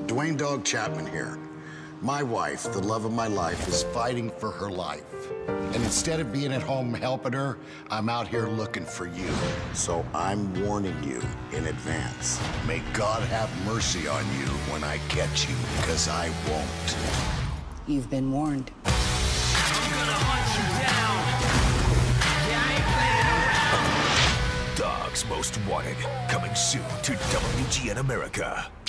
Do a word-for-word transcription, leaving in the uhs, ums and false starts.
Duane Dog Chapman here. My wife, the love of my life, is fighting for her life. And instead of being at home helping her, I'm out here looking for you. So I'm warning you in advance. May God have mercy on you when I catch you, because I won't. You've been warned. I'm gonna hunt you down. Yeah, I ain't playing around. Dogs Most Wanted, coming soon to W G N America.